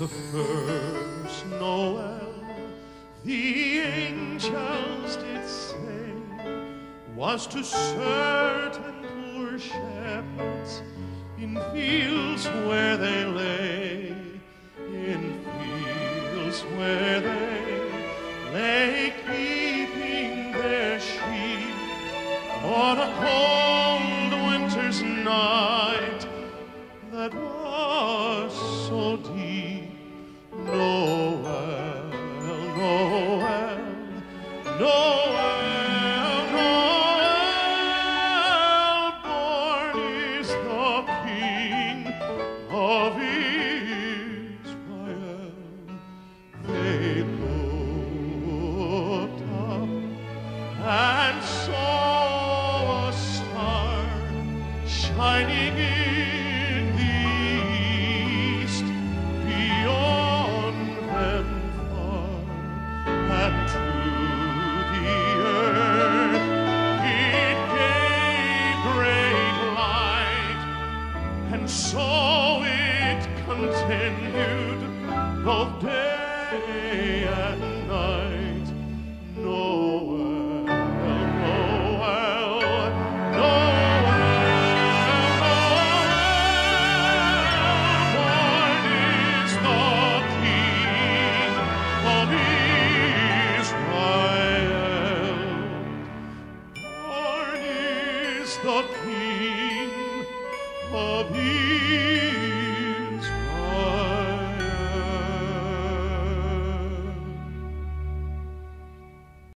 The first Noel, the angels did say, was to certain poor shepherds in fields where they lay, in fields where they lay keeping their sheep on a cold winter's night that was so deep. Noel, Noel, Noel, Noel, born is the King of Israel. They looked up and saw a star shining in the east, beyond them far, and to the earth it gave great light, and so it continued both day and night. Noel, Noel, Noel, born is the King of Israel. Born is the King of Israel.